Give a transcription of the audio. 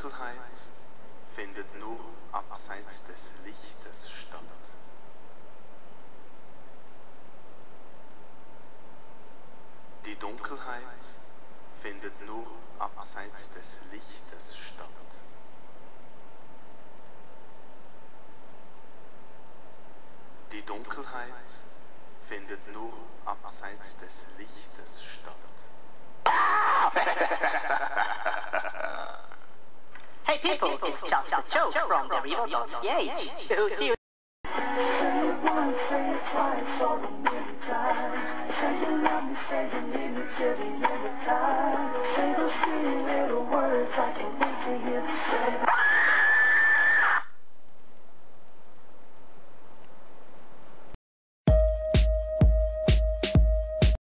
Dunkelheit findet nur abseits des Lichtes statt. Die Dunkelheit findet nur abseits des Lichtes statt. Die Dunkelheit findet nur abseits des Lichtes statt. Hey people, it's just a joke from the Revo.ch. See you. Say it once, say it twice, or a million times. Say you love me, say you need me till the end of time.